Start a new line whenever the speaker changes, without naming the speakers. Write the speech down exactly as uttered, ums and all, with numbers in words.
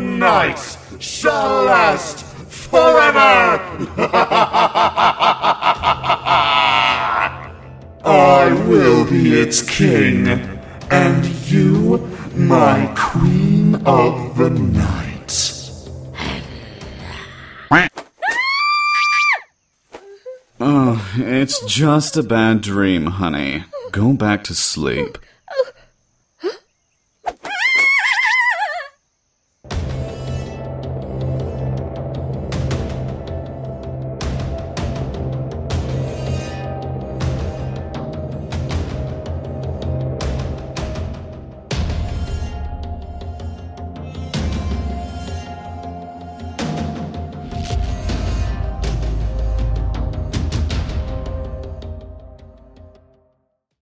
night shall last forever! I will be its king, and you, my queen of the night.
Oh, it's just a bad dream, honey. Go back to sleep.